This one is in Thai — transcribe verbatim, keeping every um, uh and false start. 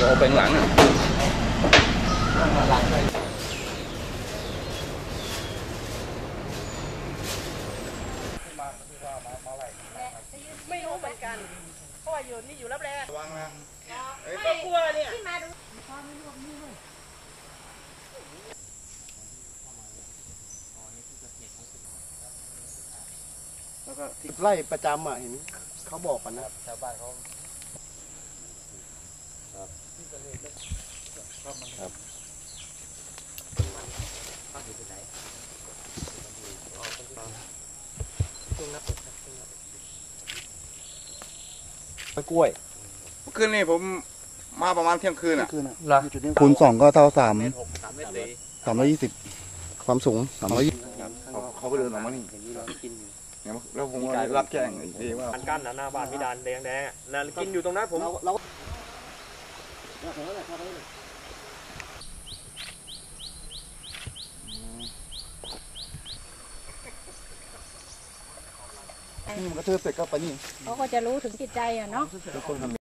เอาเป็นหลังอ่ะไม่รู้เหมือนกันเพราะว่าอยู่นี่อยู่รับแรงระวังนะก็กลัวเนี่ยแล้วก็ไล่ประจำอ่ะเห็นเขาบอกกันนะชาวบ้านเขาครับครับพักอยู่ที่ไหนไปกล้วยเมื่อคืนนี่ผมมาประมาณเที่ยงคืนอ่ะคูณสองก็เท่าสามสามร้อยยี่สิบความสูงสามร้อยยี่สิบเขาไปเดินออกมานี่แล้วผมก็รับแจ้งอีกทีว่าอันกั้นหน้าบ้านพิดานแดงแดงนั่นกินอยู่ตรงนั้นผมนี่มันกระเทือเสร็จก็ไปนี่เขาก็จะรู้ถึงจิตใจอ่ะเนาะ